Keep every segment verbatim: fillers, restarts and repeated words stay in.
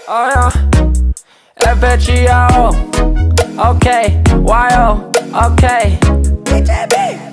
Oh yeah, F H E O, okay, Y O, okay, D J B,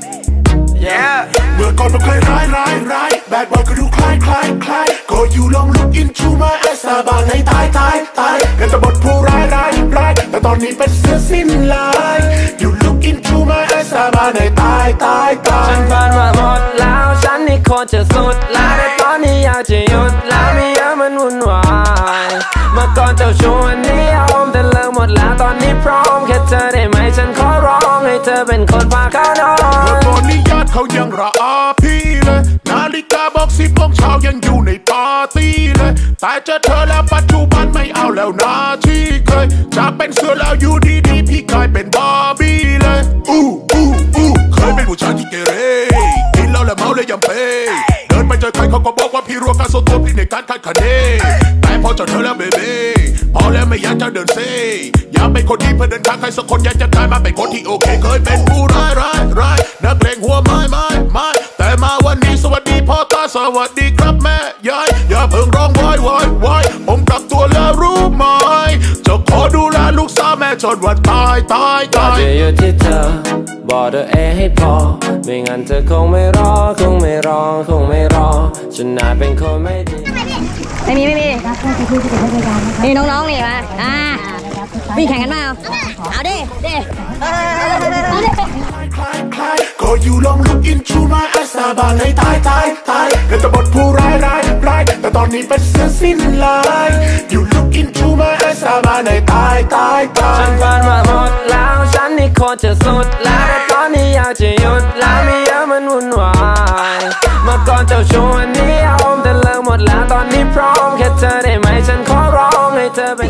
yeah. เมื่อก่อนผมเคยร้ายร้ายร้ายแบดบอยก็ดูคล้ายคล้ายคล้ายก็อยู่ลองลุกอินชูมาแอสซาบานให้ตายตายตายกันแต่บทผู้ร้ายร้ายร้ายแต่ตอนนี้เป็นเสือสิ้นลายอยู่ลุกอินชูมาแอสซาบานให้ตายตายตายฉันฝันมาหมดแล้วฉันนี่โคตรจะสุดแล้วแต่ตอนนี้อยากจะหยุดแล้วไม่อยากมันวุ่นวายเมื่อก่อนเจ้าชู้วันนี้ยอมแต่เลิกหมดแล้วตอนนี้พร้อมแค่เธอได้ไหมฉันขอร้องให้เธอเป็นคนพาเขานอนเมื่อก่อนนี้ญาติเขายังระอาพี่เลยนาฬิกาบอกสิบโมงเช้ายังอยู่ในปาร์ตี้เลยแต่เจอเธอแล้วปัจจุบันไม่เอาแล้วนะที่เคยจากเป็นเสือแล้วอยู่ดีๆพี่กลายเป็นบาร์บี้เลยอู้อู้อู้เคยเป็นผู้ชายที่เกเรกินเหล้าและเมาเลยยำเป้เดินไปเจอใครเขาก็บอกว่าพี่รัวการโซตัวพี่ในการคัดคะเนแต่พอเจอเธอแล้วเบเบ้พอแล้วไม่อยากจะเดินเซ่อยากเป็นคนที่เพื่อเดินทางใครสักคนอยากจะกลายมาเป็นคนที่โอเคเคยเป็นผู้ร้ายร้ายร้ายนักเลงหัวไม้ไม้ไม้แต่มาวันนี้สวัสดีพ่อตาสวัสดีครับแม่ยายอย่าเพิ่งร้องวายวายวายผมกลับตัวแล้วรู้ไหมจะขอดูแลลูกสาวแม่จนวันตายตายตายจะอยู่ที่เธอบอกเธอเองให้พอไม่งั้นเธอคงไม่รอคงไม่รอคงไม่รอฉันน่าเป็นคนไม่ดีไม่มีไม่มีนี่น้องๆนี่มาอ่าพี่แข่งกันมาเอาดิดิเอาดิก็อยู่ลองลุกอินชูมาแอสซาบานให้ตายตายตายกันแต่บทผู้ร้ายร้ายร้ายแต่ตอนนี้เป็นเสือสิ้นลายอยู่ลุกอินชูมาแอสซาบานให้ตายตายตายฉันฝันมาหมดแล้วฉันนี่โคตรจะสุดแล้วแต่ตอนนี้อยากจะหยุดแล้วไม่อยากมันวุ่นวายเมื่อก่อนเจ้าชู้วันนี้ยอมแต่เลิกหมดแล้วตอนนี้พร้อมแค่เธอได้ไหมฉันขอร้องให้เธอเป็น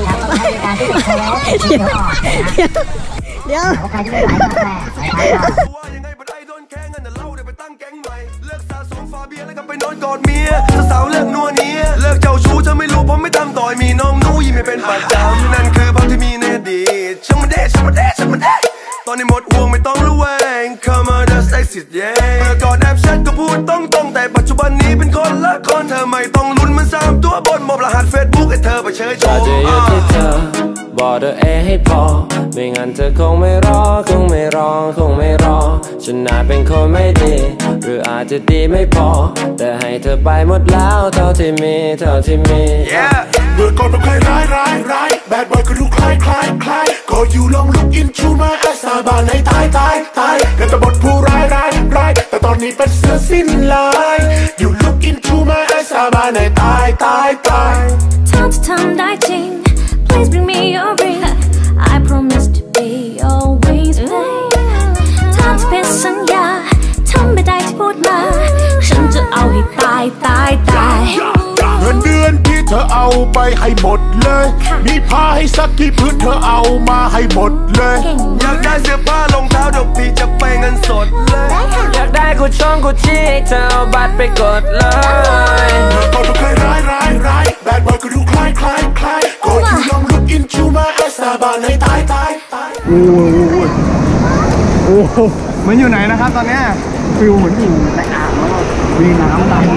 เดี๋ยวใครจะไม่ไหวก็แม่ยังไงบัดไอ้โดนแข่งกันแต่เล่าได้ไปตั้งแก๊งใหม่เลิกสะสมฟาเบียแล้วก็ไปนอนกอดเมียสาวเลิกนัวเนียเลิกเจ้าชู้เธอไม่รู้ผมไม่ทำต่อยมีน้องนู้ยิ้มไม่เป็นประจำนั่นคือภาพที่มีในอดีตช่างมันเด้ช่างมันเด้ช่างมันเด้ตอนนี้หมดห่วงไม่ต้องระแวง Come on just exit yeah เมื่อก่อนแอบแชทก็พูดตรงๆแต่ปัจจุบันนี้เป็นคนละคนเธอไม่ต้องลุ้นมันสามตัวบนมอบรหัสเฟซบุ๊กให้เธอไปเชยชมจะอยู่ที่เธอบอกเธอเองให้พอไม่งั้นเธอคงไม่รอคงไม่รอคงไม่รอฉันน่าเป็นคนไม่ดีหรืออาจจะดีไม่พอแต่ให้เธอไปหมดแล้วเท่าที่มีเท่าที่มีเมื่อก่อนผมเคยร้ายร้ายร้ายแบดบอยก็ดูคล้ายคล้ายคล้ายก็อยู่ลองลุกอินชูมาแอสซาบานให้ตายตายตายกันแต่บทผู้ร้ายร้ายร้ายแต่ตอนนี้เป็นเสือสิ้นลายอยู่ลุกอินชูมาแอสซาบานให้ตายตายตายทำจะทำได้จริง Please bring me your ring I promise to be always faithful ถ้าจะเป็นสัญญาทำไม่ได้ที่พูดมาฉันจะเอาให้ตายตายตายเงินเดือนที่เธอเอาไปให้หมดเลยมีผ้าให้ซักที่พื้นเธอเอามาให้หมดเลยอยากได้เสื้อผ้ารองเท้าเดี๋ยวพี่จะไปเงินสดเลยอยากได้กูช่องกูชี้ให้เธอเอาบัตรไปกดเลยเมื่อก่อนผมเคยร้ายร้ายร้ายแบดบอยก็ดูคล้ายคล้ายคล้ายก็อยู่ลองลุกอินชูมาแอสซาบานให้ตายตายตายโอ้ยโอ้เหมือนอยู่ไหนนะครับตอนนี้ฟิลเหมือนอยู่ในอ่างแล้วมีน้ำไหล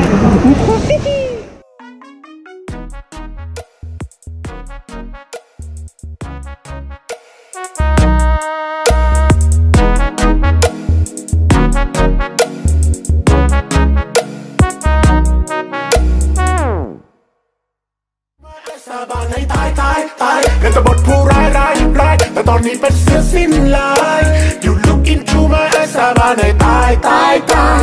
กันแต่บทผู้ร้ายร้ายร้ายแต่ตอนนี้เป็นเสือสิ้นลายอยู่ลุกอินชูมาแอสซาบานให้ตายตายตาย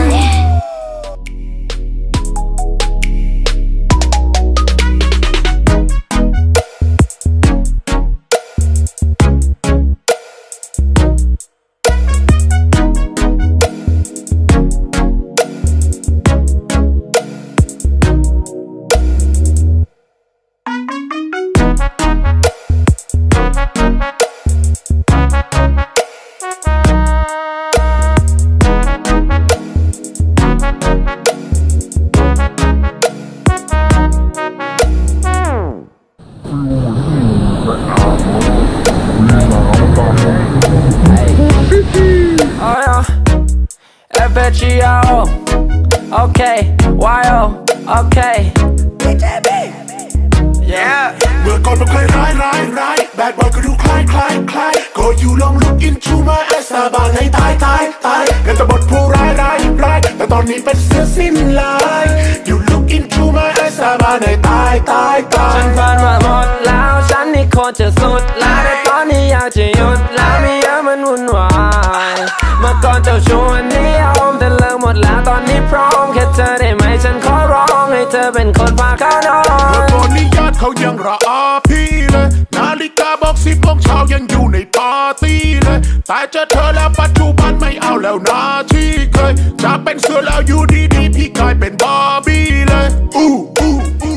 F H E O, okay, Y O, okay, D J B, yeah เมื่อก่อนมันเคยร้ายร้ายร้ายแบดบอยก็ดูคล้ายคล้ายคล้ายก็อยู่ลอง look into my eyes สาบานให้ตายตายตายกันแต่บทผู้ร้ายร้ายร้ายแต่ตอนนี้เป็นเสือสิ้นลาย you look into my eyes สาบานให้ตายตายตายฉันผ่านมาหมดแล้วฉันนี่โคตรจะสุดแล้วแต่ตอนนี้อยากจะหยุดแล้วไม่อยากมันวุ่นวายเมื่อก่อนเจ้าชู้วันนี้ยอมแต่เลิกหมดแล้วตอนนี้พร้อมแค่เธอได้ไหมฉันขอร้องให้เธอเป็นคนพาเขานอนเมื่อก่อนนี้ญาติเขายังระอาพี่เลยนาฬิกาบอกสิบโมงเช้ายังอยู่ในปาร์ตี้เลยแต่เจอเธอแล้วปัจจุบันไม่เอาแล้วนะที่เคยจากเป็นเสือแล้วอยู่ดีๆพี่กลายเป็นบาร์บี้เลยอู้อู้อู้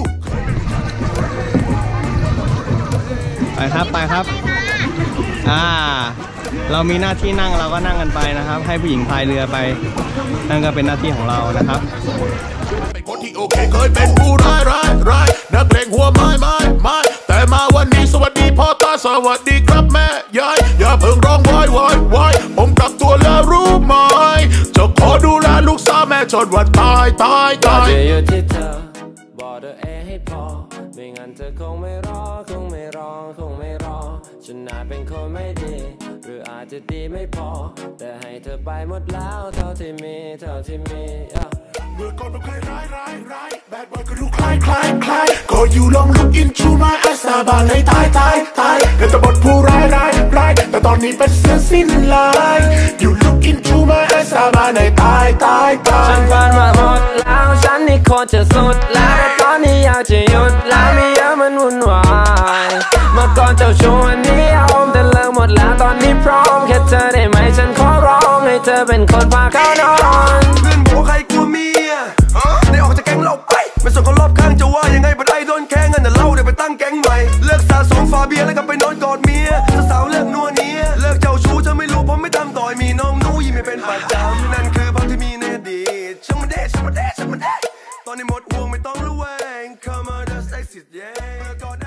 ไปครับไปครับอ่าเรามีหน้าที่นั่งเราก็นั่งกันไปนะครับให้ผู้หญิงพายเรือไปนั่นก็เป็นหน้าที่ของเรานะครับเป็นคนที่โอเคเคยเป็นผู้ร้ายร้ายร้ายนักเลงหัวไม้ไม้ไม้แต่มาวันนี้สวัสดีพ่อตาสวัสดีครับแม่ยายอย่าเพิ่งร้องวายวายวายผมกลับตัวแล้วรู้ไหมจะขอดูแลลูกสาวแม่จนวันตายตายตายจะอยู่ที่เธอบอกเธอเองให้พอไม่งั้นเธอคงไม่รอคงไม่รอคงไม่รอฉันน่าเป็นคนไม่ดีหรืออาจจะดีไม่พอแต่ให้เธอไปหมดแล้วเท่าที่มีเท่าที่มีเมื่อก่อนมันเคยร้ายร้ายร้ายแบดบอยก็ดูคล้ายคล้ายคล้ายก็อยู่ลอง look into my eyes สาบานให้ตายตายตายกันแต่บทผู้ร้ายร้ายร้ายแต่ตอนนี้เป็นเสือสิ้นลาย you look into my eyes สาบานให้ตายตายตายฉันผ่านมาหมดแล้วฉันนี่โคตรจะสุดแล้วแต่ตอนนี้อยากจะหยุดแล้วไม่อยากมันวุ่นวายเมื่อก่อนเจ้าชู้วันนี้ยอมแต่เลิกหมดแล้วตอนนี้พร้อมแค่เธอได้ไหมฉันขอร้องให้เธอเป็นคนพาเขานอนเพื่อนบอกว่าใครกลัวเมียได้ออกจากแก๊งเราไปไม่สนคนรอบข้างจะว่ายังไงบัดไอ้โดนแข้งกันแต่เราได้ไปตั้งแก๊งใหม่เลิกสะสมฟาเบียแล้วก็ไปนอนกอดเมียสาวเลิกนัวเนียเลิกเจ้าชู้ฉันไม่รู้ผมไม่ทำต่อยมีน้องนู้ยิ้มไม่เป็นประจำนั่นคือภาพที่มีในอดีตช่างมันเด้ช่างมันเด้ช่างมันเด้ตอนนี้หมดห่วงไม่ต้องระแวง Come on just exit yeah